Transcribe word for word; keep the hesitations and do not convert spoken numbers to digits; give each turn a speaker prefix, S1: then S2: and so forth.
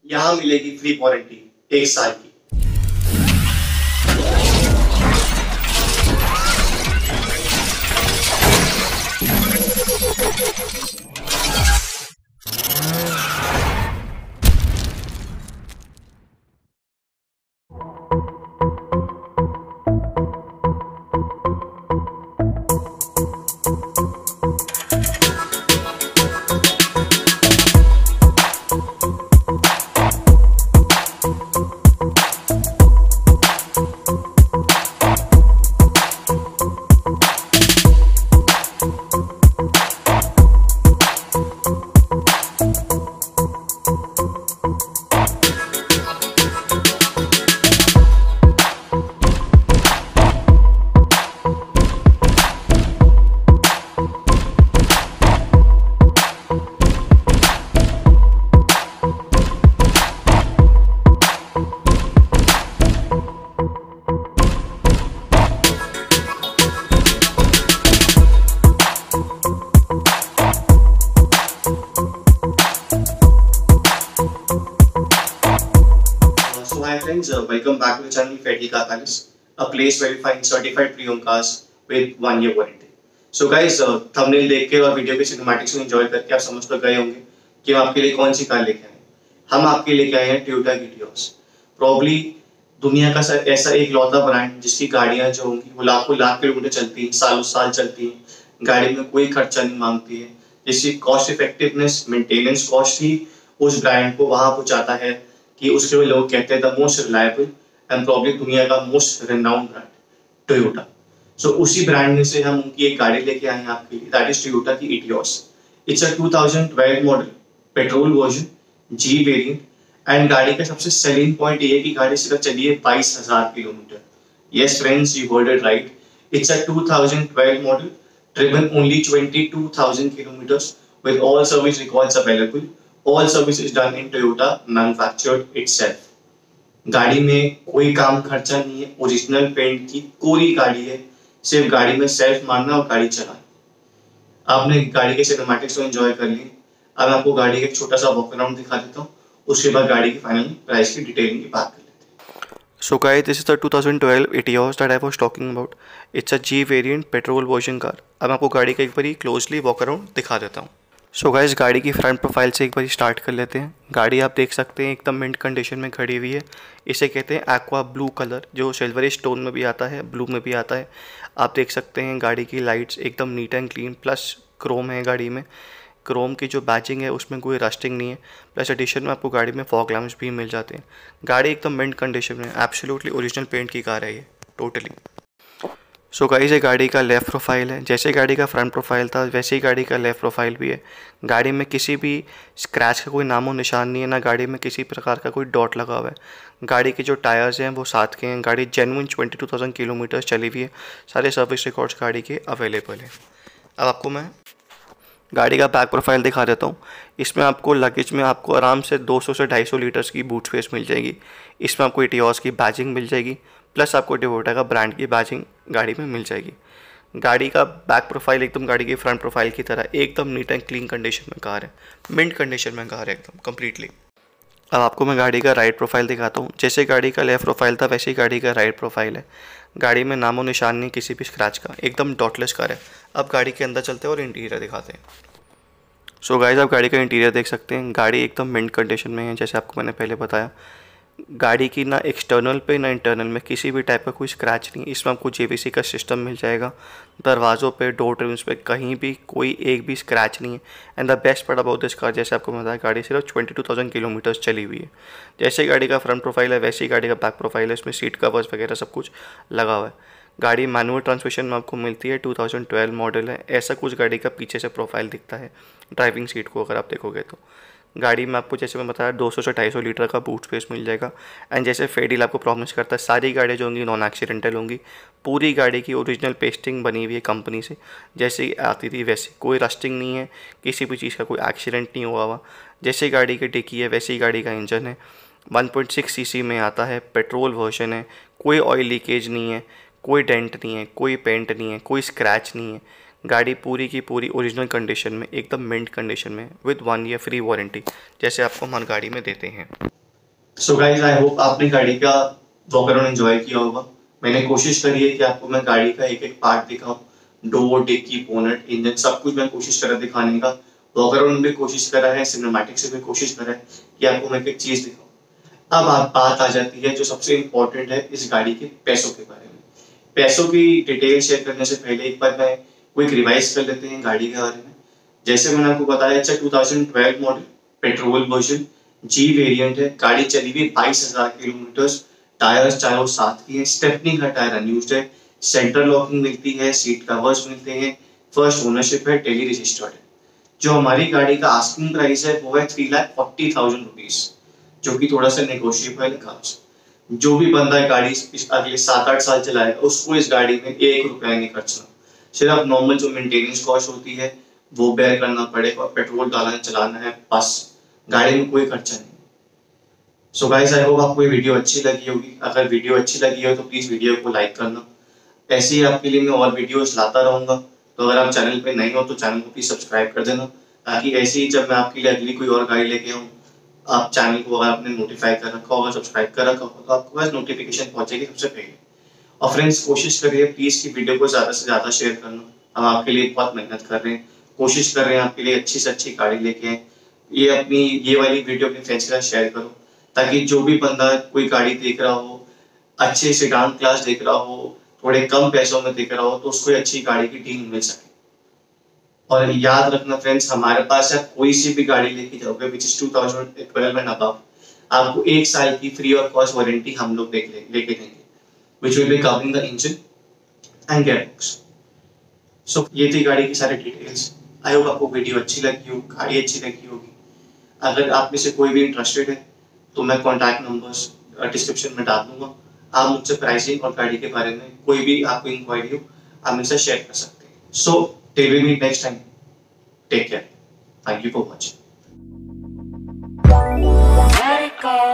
S1: यहाँ मिलेगी free warranty एक साल की। Hi friends, uh, welcome back to the channel Fedli Car Palace, a place verifying certified pre-owned cars with one year warranty. So guys, uh, thumbnail देख के और video के cinematics को एंजॉय करके आप समझ तो गए होंगे कि हम आपके लिए कौन सी कार लेके आए। हम आपके लेके आए हैं टोयोटा गिटियोस। प्रॉब्ली दुनिया का ऐसा एक लौता ब्रांड जिसकी गाड़ियां जो होंगी वो लाखों लाख किलोमीटर चलती हैं, सालों साल चलती हैं, गाड़ी में कोई खर्चा नहीं मांगती है, जिसकी कॉस्ट इफेक्टिवनेस, मेंटेनेंस कॉस्ट ही उस ब्रांड को वहां पहुंचाता है कि उसके लिए लोग कहते हैं the most reliable and probably दुनिया का most renowned brand Toyota. So उसी ब्रांड में से हम उनकी एक गाड़ी लेके आए हैं आपके लिए, दैट इज टोयोटा की Etios. It's a two thousand twelve model, petrol version, G variant, and गाड़ी का सबसे सेलिंग पॉइंट ये है कि गाड़ी सिर्फ चली है बाईस हजार kilometre. Yes friends, you heard it right, it's a two thousand twelve model, driven only twenty-two thousand kilometers with all service records available. All service is done in Toyota, manufactured itself. गाड़ी में कोई काम खर्चा नहीं है, original paint की कोरी गाड़ी है, सिर्फ गाड़ी में सेल्फ मारना और गाड़ी चलाना। आपने गाड़ी के सिनेमैटिक्स को एंजॉय कर लिए। अब मैं आपको गाड़ी का एक छोटा सा वॉक अराउंड दिखा देता हूँ, उसके बाद गाड़ी की फाइनल प्राइस की डिटेलिंग की बात कर लेते हैं।
S2: So guys, this is the twenty twelve Etios that I was talking about. It's a G variant petrol version car. अब मैं आपको गाड़ी का एक बारी क्लोजली वॉक अराउंड दिखा देता हूँ। सो so गाइस, गाड़ी की फ्रंट प्रोफाइल से एक बार स्टार्ट कर लेते हैं। गाड़ी आप देख सकते हैं एकदम मिंट कंडीशन में खड़ी हुई है। इसे कहते हैं एक्वा ब्लू कलर, जो सिल्वरिश टोन में भी आता है, ब्लू में भी आता है। आप देख सकते हैं गाड़ी की लाइट्स एकदम neat and clean, plus chrome है गाड़ी में। क्रोम की जो बैचिंग है उसमें कोई रस्टिंग नहीं है, प्लस एडिशन में आपको गाड़ी में फॉग लैम्प्स भी मिल जाते हैं। गाड़ी एकदम मिंट कंडीशन में, एब्सोल्युटली ओरिजिनल पेंट की कार है ये टोटली। सो गाइस, ये गाड़ी का लेफ़्ट प्रोफाइल है। जैसे गाड़ी का फ्रंट प्रोफाइल था वैसे ही गाड़ी का लेफ़्ट प्रोफाइल भी है। गाड़ी में किसी भी स्क्रैच का कोई नामो निशान नहीं है, ना गाड़ी में किसी प्रकार का कोई डॉट लगा हुआ है। गाड़ी के जो टायर्स हैं वो साथ के हैं। गाड़ी genuine twenty two thousand kilometre चली हुई है। सारे सर्विस रिकॉर्ड्स गाड़ी के अवेलेबल हैं। अब आपको मैं गाड़ी का बैक प्रोफाइल दिखा देता हूँ। इसमें आपको लगेज में आपको आराम से दो सौ से ढाई सौ लीटर्स की बूट स्पेस मिल जाएगी। इसमें आपको इटियोस की बैजिंग मिल जाएगी, प्लस आपको टोयोटा का ब्रांड की बैजिंग गाड़ी में मिल जाएगी। गाड़ी का बैक प्रोफाइल एकदम गाड़ी की फ्रंट प्रोफाइल की तरह एकदम नीट एंड क्लीन कंडीशन में कार है, मिंट कंडीशन में कार है एकदम कम्प्लीटली। अब आपको मैं गाड़ी का राइट प्रोफाइल दिखाता हूँ। जैसे गाड़ी का लेफ़्ट प्रोफाइल था वैसे ही गाड़ी का राइट प्रोफाइल है। गाड़ी में नामो निशान नहीं किसी भी स्क्रैच का, एकदम डॉटलेस कार है। अब गाड़ी के अंदर चलते हैं और इंटीरियर दिखाते हैं। सो गाइस, आप गाड़ी का इंटीरियर देख सकते हैं। गाड़ी एकदम मिंट कंडीशन में है, जैसे आपको मैंने पहले बताया। गाड़ी की ना एक्सटर्नल पे ना इंटरनल में किसी भी टाइप का कोई स्क्रैच नहीं। इसमें आपको जेवीसी का सिस्टम मिल जाएगा। दरवाज़ों पे, डोर ट्रिम्स पे कहीं भी कोई एक भी स्क्रैच नहीं है। And the best part about this car, जैसे आपको बताया, गाड़ी सिर्फ ट्वेंटी टू थाउजेंड किलोमीटर्स चली हुई है। जैसे गाड़ी का फ्रंट प्रोफाइल है वैसे ही गाड़ी का बैक प्रोफाइल है। इसमें सीट कवर्स वगैरह सब कुछ लगा हुआ है। गाड़ी मैनुअल ट्रांसमिशन में आपको मिलती है, टू थाउजेंड ट्वेल्व मॉडल है। ऐसा कुछ गाड़ी का पीछे से प्रोफाइल दिखता है ड्राइविंग सीट को अगर आप देखोगे तो। गाड़ी में आपको जैसे मैं बताया दो सौ से ढाई सौ लीटर का बूट स्पेस मिल जाएगा। एंड जैसे फेडील आपको प्रॉमिस करता है सारी गाड़ियाँ जो होंगी नॉन एक्सीडेंटल होंगी। पूरी गाड़ी की ओरिजिनल पेस्टिंग बनी हुई है कंपनी से, जैसे आती थी वैसे, कोई रस्टिंग नहीं है, किसी भी चीज़ का कोई एक्सीडेंट नहीं हुआ हुआ। जैसे गाड़ी की डिक्की है वैसे ही गाड़ी का इंजन है। वन पॉइंट सिक्स सीसी में आता है, पेट्रोल वर्जन है, कोई ऑयल लीकेज नहीं है, कोई डेंट नहीं है, कोई पेंट नहीं है, कोई स्क्रैच नहीं है। गाड़ी पूरी की पूरी ओरिजिनल कंडीशन में, एकदम मिंट कंडीशन में, with one year free warranty, जैसे आपको हम हर गाड़ी में देते हैं।
S1: सो गाइज आई होप आपने गाड़ी का वॉक अराउंड एंजॉय किया होगा। मैंने कोशिश करी है कि आपको मैं गाड़ी का एक एक पार्ट दिखाऊं, डोर, डिक्की, बोनेट, इंजन, सब कुछ मैं कोशिश करा दिखाने का। वॉक अराउंड भी कोशिश करा है, सिनेमैटिक से भी कोशिश करा है कि आपको मैं एक एक चीज दिखाऊं। अब आप बात आ जाती है जो सबसे इम्पोर्टेंट है इस गाड़ी के पैसों के बारे में। पैसों की डिटेल शेयर करने से पहले एक बार मैं क्विक रिवाइज कर लेते हैं गाड़ी के बारे में। जैसे मैंने आपको बताया, अच्छा two thousand twelve model, petrol version, G variant है। गाड़ी चली हुई बाईस हजार किलोमीटर, टायर्स चारों सात की है, स्टेपनी का टायर अनयूज्ड है, सेंट्रल लॉकिंग मिलती है, सीट कवर्स मिलते हैं, फर्स्ट ओनरशिप है, टेली रजिस्टर्ड है। जो हमारी गाड़ी का आस्किंग प्राइस है वो है three lakh forty thousand rupees, जो कि थोड़ा सा नेगोशिएबल है खास। जो भी बंदा है गाड़ी इस अगले सात आठ साल चलाएगा उसको इस गाड़ी में एक रुपया नहीं खर्चना, सिर्फ नॉर्मल जो मेंटेनेंस कॉस्ट होती है वो बेयर करना पड़ेगा और पेट्रोल डालना चलाना है, बस गाड़ी में कोई खर्चा नहीं। सो गाइस आई होप आपको ये वीडियो अच्छी लगी होगी। अगर वीडियो अच्छी लगी हो तो प्लीज वीडियो को लाइक करना। ऐसे ही आपके लिए मैं और वीडियोस लाता रहूंगा, तो अगर आप चैनल पे नए हो तो चैनल को प्लीज सब्सक्राइब कर देना, ताकि ऐसे ही जब मैं आपके लिए अगली कोई और गाड़ी लेके आऊँ, आप चैनल को अगर आपने नोटिफाई कर रखा होगा, सब्सक्राइब कर रखा होगा, तो आपको बस नोटिफिकेशन पहुंचेगी सबसे पहले। और फ्रेंड्स कोशिश करिए प्लीज की वीडियो को ज्यादा से ज्यादा शेयर करना। हम आपके लिए बहुत मेहनत कर रहे हैं, कोशिश कर रहे हैं आपके लिए अच्छी से अच्छी गाड़ी लेके आए। ये अपनी ये वाली वीडियो अपने फ्रेंड्स के साथ शेयर करो, ताकि जो भी बंदा कोई गाड़ी देख रहा हो, अच्छे सेडान क्लास देख रहा हो, थोड़े कम पैसों में देख रहा हो, तो उसको अच्छी गाड़ी की डील मिल सके। और याद रखना फ्रेंड्स, हमारे पास आप कोई सी भी गाड़ी लेके जाओगे which is two thousand twelve and above, आपको एक साल की फ्री और कॉस्ट वारंटी हम लोग लेके लेके देंगे, which will be covering the engine and gearbox. So ये थी गाड़ी की सारी डिटेल्स। आई होप आपको वीडियो अच्छी लगी हो, गाड़ी अच्छी लगी होगी। अगर आप में से कोई भी इंटरेस्टेड है तो मैं कॉन्टैक्ट नंबर्स डिस्क्रिप्शन में डाल दूंगा। आप मुझसे प्राइसिंग और गाड़ी के बारे में कोई भी आपको इंक्वायरी हो आप मुझसे शेयर कर सकते हैं। So till we meet next time, take care, thank you for watching.